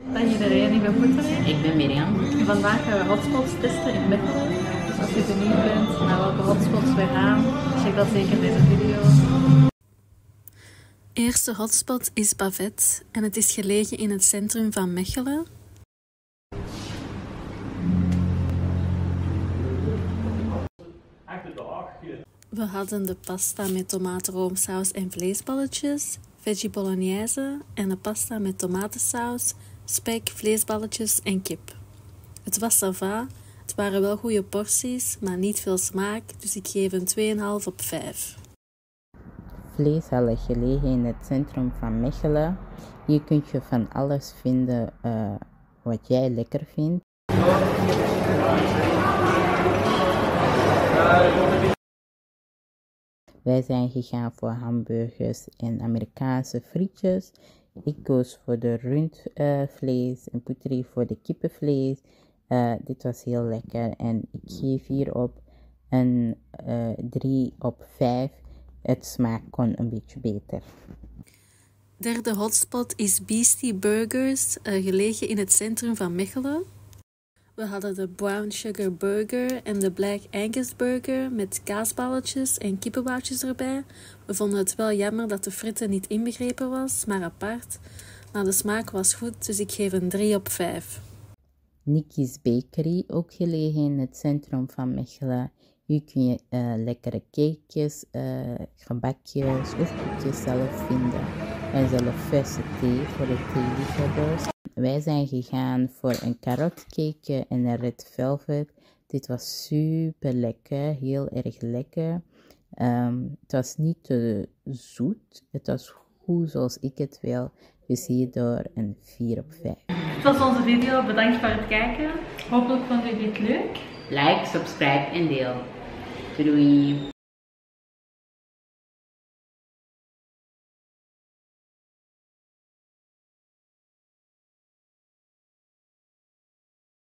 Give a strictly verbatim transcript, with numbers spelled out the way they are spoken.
Dag iedereen, ik ben Poetere. Ik ben Mirjam. Vandaag gaan we hotspots testen in Mechelen. Dus als je benieuwd bent naar welke hotspots we gaan, check dat zeker in deze video. Eerste hotspot is Bavet en het is gelegen in het centrum van Mechelen. We hadden de pasta met tomatenroomsaus en vleesballetjes, veggie bolognese en de pasta met tomatensaus, spek, vleesballetjes en kip. Het was ça va, het waren wel goede porties, maar niet veel smaak, dus ik geef een twee komma vijf op vijf. Vleeshallen gelegen in het centrum van Mechelen. Hier kun je van alles vinden uh, wat jij lekker vindt. Wij zijn gegaan voor hamburgers en Amerikaanse frietjes. Ik koos voor de rundvlees uh, en Poetere voor de kippenvlees. Uh, dit was heel lekker en ik geef hierop een uh, drie op vijf. Het smaak kon een beetje beter. Derde hotspot is Beastie Burgers, uh, gelegen in het centrum van Mechelen. We hadden de Brown Sugar Burger en de Black Angus Burger met kaasballetjes en kippenboutjes erbij. We vonden het wel jammer dat de fritte niet inbegrepen was, maar apart. Maar de smaak was goed, dus ik geef een drie op vijf. Nicky's Bakery, ook gelegen in het centrum van Mechelen. Hier kun je uh, lekkere cakejes, uh, gebakjes of koekjes zelf vinden. En zelf verse thee voor de theeliefhebbers. Wij zijn gegaan voor een carrotcake en een red velvet. Dit was super lekker, heel erg lekker. Um, het was niet te zoet, het was goed zoals ik het wil. Dus hierdoor een vier op vijf. Dit was onze video, bedankt voor het kijken. Hopelijk vond jullie dit leuk. Like, subscribe en deel. Doei!